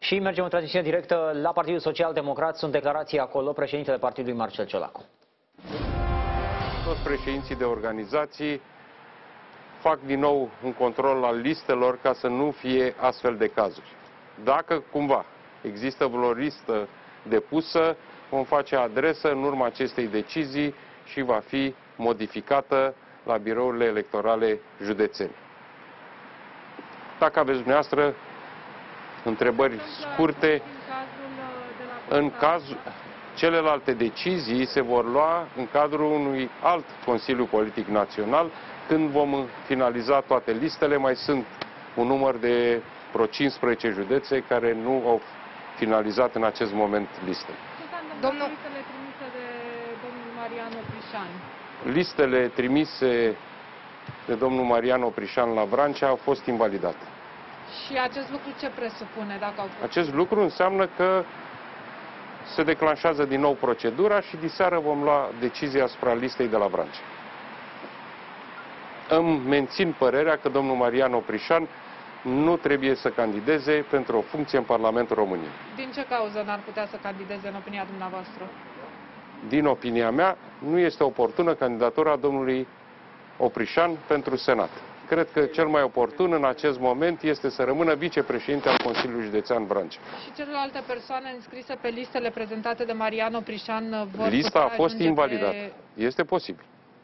Și mergem în transmisiune directă la Partidul Social Democrat. Sunt declarații acolo, președintele partidului Marcel Ciolacu. Toți președinții de organizații fac din nou un control al listelor ca să nu fie astfel de cazuri. Dacă cumva există vreo listă depusă, vom face adresă în urma acestei decizii și va fi modificată la birourile electorale județene. Dacă aveți dumneavoastră întrebări scurte, în cazul celelalte decizii se vor lua în cadrul unui alt Consiliu Politic Național, când vom finaliza toate listele. Mai sunt un număr de vreo 15 județe care nu au finalizat în acest moment listele. Domnul, listele trimise de domnul Marian Oprișan. Listele trimise de domnul Marian Oprișan la Vrancea au fost invalidate. Și acest lucru ce presupune, dacă au fost? Acest lucru înseamnă că se declanșează din nou procedura și diseară vom lua decizia asupra listei de la Vrancea. Îmi mențin părerea că domnul Marian Oprișan nu trebuie să candideze pentru o funcție în Parlamentul României. Din ce cauză n-ar putea să candideze în opinia dumneavoastră? Din opinia mea, nu este oportună candidatura domnului Oprișan pentru Senat. Cred că cel mai oportun în acest moment este să rămână vicepreședinte al Consiliului Județean Vrancea. Și celelalte persoane înscrise pe listele prezentate de Marian Oprișan vor Lista a fost invalidată. Pe... Este posibil.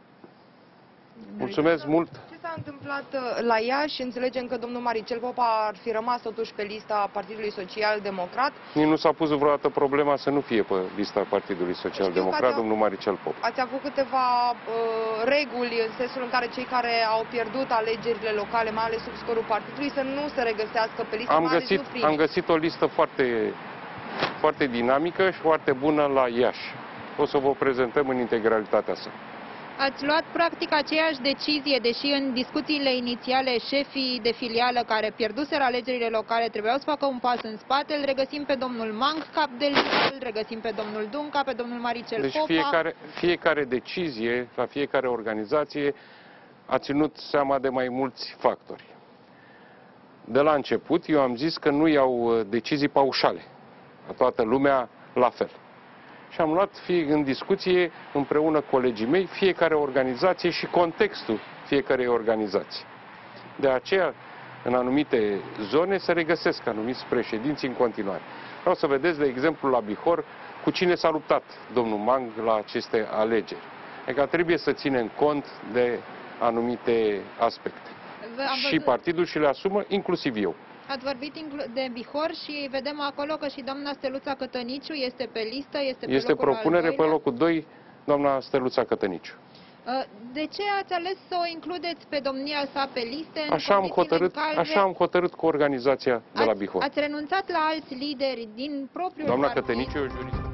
Mulțumesc mult! Ce s-a întâmplat la Iași? Înțelegem că domnul Maricel Popa ar fi rămas totuși pe lista Partidului Social Democrat. Nu s-a pus vreodată problema să nu fie pe lista Partidului Social Democrat, domnul Maricel Popa. Ați avut câteva reguli în sensul în care cei care au pierdut alegerile locale, mai ales sub scorul partidului, să nu se regăsească pe listă. Am găsit o listă foarte dinamică și foarte bună la Iași. O să vă prezentăm în integralitatea sa. Ați luat practic aceeași decizie, deși în discuțiile inițiale șefii de filială care pierduseră alegerile locale trebuiau să facă un pas în spate. Îl regăsim pe domnul Mang, cap de listă, îl regăsim pe domnul Dunca, pe domnul Maricel Popa. Deci fiecare decizie, la fiecare organizație, a ținut seama de mai mulți factori. De la început, eu am zis că nu iau decizii paușale. Toată lumea la fel. Și am luat în discuție împreună colegii mei fiecare organizație și contextul fiecarei organizații. De aceea, în anumite zone se regăsesc anumiți președinți în continuare. Vreau să vedeți, de exemplu, la Bihor, cu cine s-a luptat domnul Mang la aceste alegeri. Adică trebuie să ținem cont de anumite aspecte. Și partidul și le asumă, inclusiv eu. Ați vorbit de Bihor și vedem acolo că și doamna Steluța Cătăniciu este pe listă, este propunere pe locul 2, doamna Steluța Cătăniciu. De ce ați ales să o includeți pe domnia sa pe liste? Așa am hotărât cu organizația de la Bihor. Ați renunțat la alți lideri din propriul Doamna partid? Cătăniciu e o juristă.